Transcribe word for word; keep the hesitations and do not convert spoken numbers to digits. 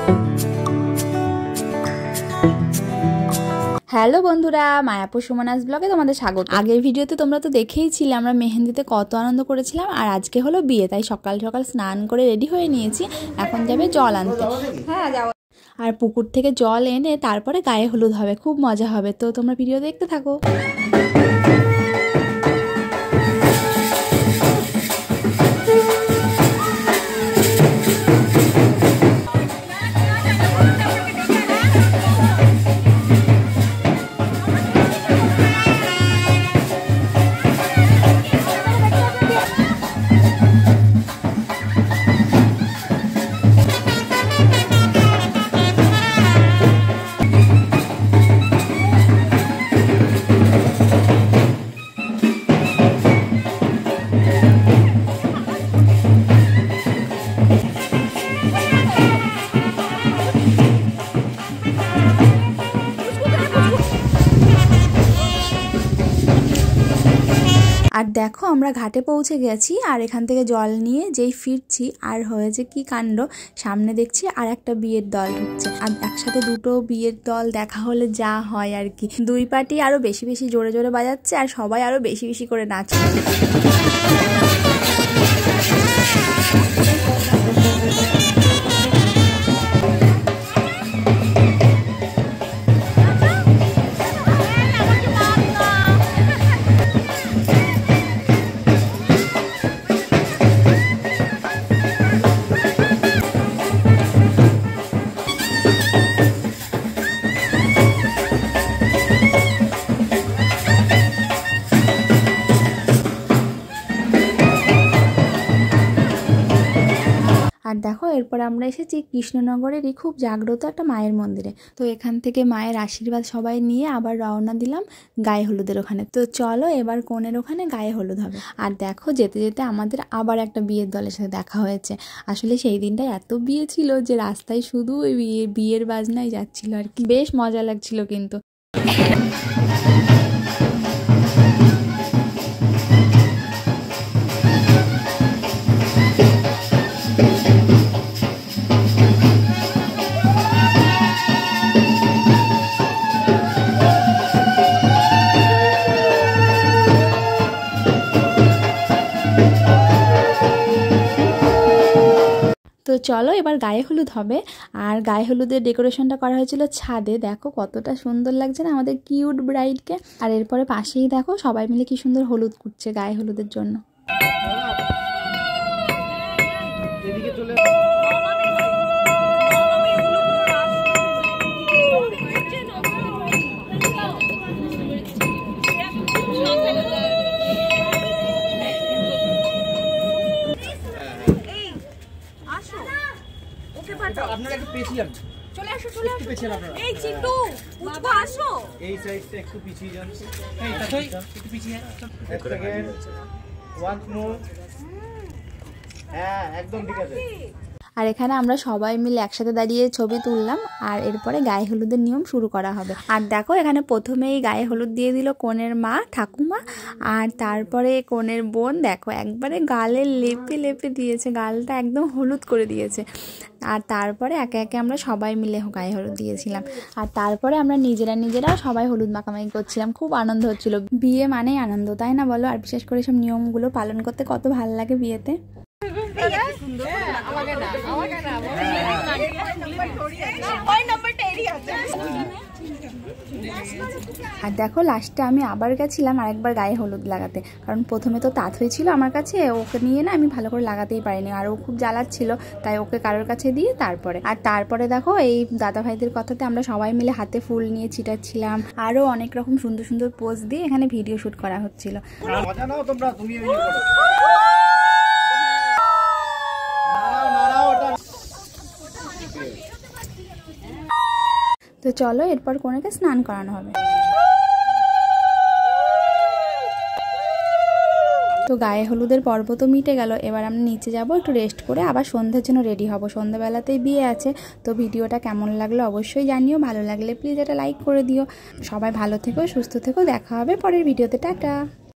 Hello বন্ধুরা, মায়াপুর সুমনাস ব্লগে তোমাদের স্বাগত। আগের ভিডিওতে তোমরা তো দেখেইছিলে আমরা মেহেন্দিতে কত আনন্দ করেছিলাম। আর আজকে হলো বিয়ে, তাই সকাল সকাল স্নান করে রেডি হয়ে নিয়েছি। এখন যাবে জল আনতে। হ্যাঁ যাও। আর পুকুর থেকে জল এনে তারপরে গায়ে হলুদ হবে, খুব মজা হবে। তো তোমরা ভিডিও দেখতে থাকো। আর দেখো আমরা ঘাটে পৌঁছে গেছি। আর এখান থেকে জল নিয়ে যেই ফিরছি আর হয়েছে কি কাণ্ড, সামনে দেখছি আর একটা বিয়ের দল ঢুকছে। আর একসাথে দুটো বিয়ের দল দেখা হলে যা হয় আর কি, দুই পার্টি আরো বেশি বেশি জোরে জোরে বাজাচ্ছে আর সবাই আরো বেশি বেশি করে নাচছে। আর দেখো এরপর আমরা এসেছি কৃষ্ণনগরেরই খুব জাগ্রত একটা মায়ের মন্দিরে। তো এখান থেকে মায়ের আশীর্বাদ সবাই নিয়ে আবার রওনা দিলাম গায়ে হলুদের ওখানে। তো চলো এবার কনের ওখানে গায়ে হলুদ হবে। আর দেখো যেতে যেতে আমাদের আবার একটা বিয়ের দলের সাথে দেখা হয়েছে। আসলে সেই দিনটা এত বিয়ে ছিল যে রাস্তায় শুধু ওই বিয়ে বিয়ের বাজনাই যাচ্ছিল আর কি, বেশ মজা লাগছিল কিন্তু। তো চলো এবার গায়ে হলুদ হবে। আর গায়ে হলুদের ডেকোরেশনটা করা হয়েছিল ছাদে। দেখো কতটা সুন্দর লাগছে না আমাদের কিউট ব্রাইডকে। আর এরপরে পাশেই দেখো সবাই মিলে কি সুন্দর হলুদ কুটছে গায়ে হলুদের জন্য। আপনারা একটু পিছিয়ে যান, চলে আসো চলে আসো পিছিয়ে আপনারা। এই চিন্টু উঠবো, আসো এই সাইডটা একটু পিছিয়ে যান। এই তাই একটু পিছিয়ে এক সেকেন্ড, ওয়ান মোর। হ্যাঁ একদম ঠিক আছে। আর এখানে আমরা সবাই মিলে একসাথে দাঁড়িয়ে ছবি তুললাম। আর এরপরে গায়ে হলুদের নিয়ম শুরু করা হবে। আর দেখো এখানে প্রথমেই গায়ে হলুদ দিয়ে দিল কনের মা ঠাকুমা। আর তারপরে কনের বোন দেখো একবারে গালে লেপে লেপে দিয়েছে, গালটা একদম হলুদ করে দিয়েছে। আর তারপরে একে একে আমরা সবাই মিলে গায়ে হলুদ দিয়েছিলাম। আর তারপরে আমরা নিজেরা নিজেরা সবাই হলুদ মাখামাখি করছিলাম, খুব আনন্দ হচ্ছিল। বিয়ে মানেই আনন্দ, তাই না বলো? আর বিশেষ করে সব নিয়মগুলো পালন করতে কত ভালো লাগে বিয়েতে। আর দেখো লাস্টে আমি আবার গেছিলাম আরেকবার গায়ে হলুদ লাগাতে, কারণ প্রথমে তো তাঁত হয়েছিল আমার কাছে, ওকে নিয়ে না আমি ভালো করে লাগাতেই পারিনি। আর ও খুব জ্বালাচ্ছিল, তাই ওকে কারোর কাছে দিয়ে তারপরে আর তারপরে দেখো এই দাদা ভাইদের কথাতে আমরা সবাই মিলে হাতে ফুল নিয়ে ছিটাচ্ছিলাম। আরো অনেক রকম সুন্দর সুন্দর পোজ দিয়ে এখানে ভিডিও শুট করা হচ্ছিল। মজা নাও তোমরা, তুমি তো চলো এরপর কনেকে স্নান করানো হবে। তো গায়ে হলুদের পর্ব তো মিটে গেল। এবার আমরা নিচে যাব একটু রেস্ট করে, আবার সন্ধ্যার জন্য রেডি হব। সন্ধ্যাবেলাতেই বিয়ে আছে। তো ভিডিওটা কেমন লাগলো অবশ্যই জানিও, ভালো লাগলে প্লিজ এটা লাইক করে দিও। সবাই ভালো থেকো, সুস্থ থেকো, দেখা হবে পরের ভিডিওতে। টাটা।